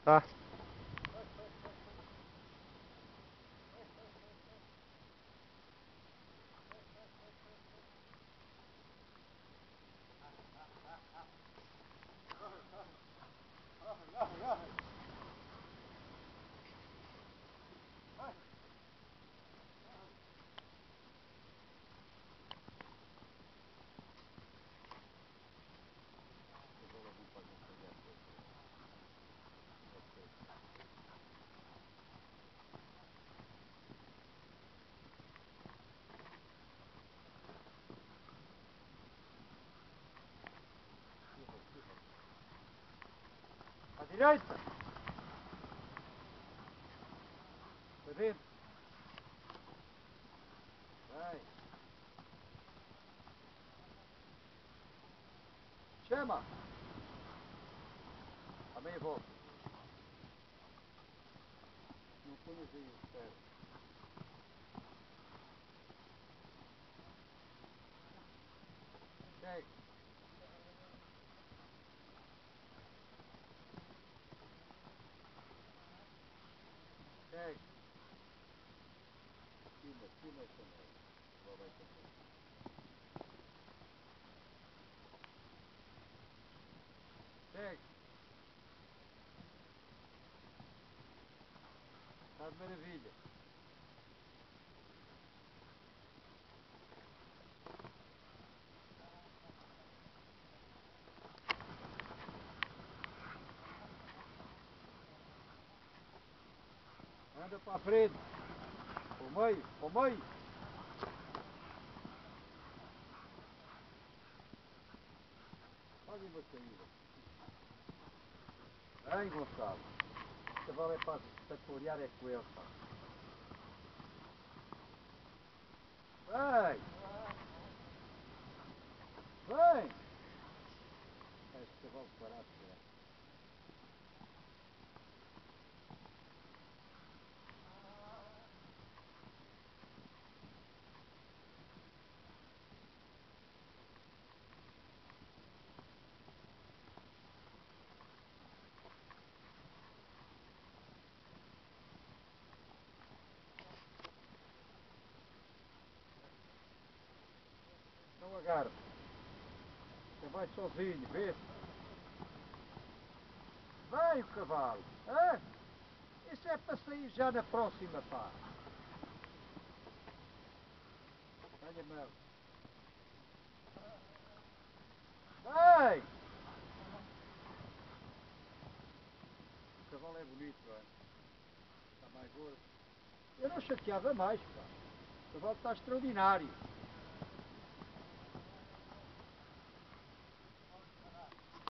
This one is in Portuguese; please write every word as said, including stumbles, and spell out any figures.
Tá. À direita. Para dentro. Vai. Chama. A meia volta. Não ponhas aí o pé. Segue. Segue. Cima, cima também. Lá vai também. Segue. Está de maravilha. Anda para a frente. Para o meio, para o meio. Faz uma saída. Bem, Gonçalo. O cavalo é para, para torear é com ele, pá. Vem! Vem! Este cavalo parado, cara. Não agarra. Você vai sozinho, vê? Vai o cavalo. Hã? Isso é para sair já na próxima, pá. Olha a mão. Vai! O cavalo é bonito, não é? Está mais gordo. Eu não chateava mais, pá. O cavalo está extraordinário.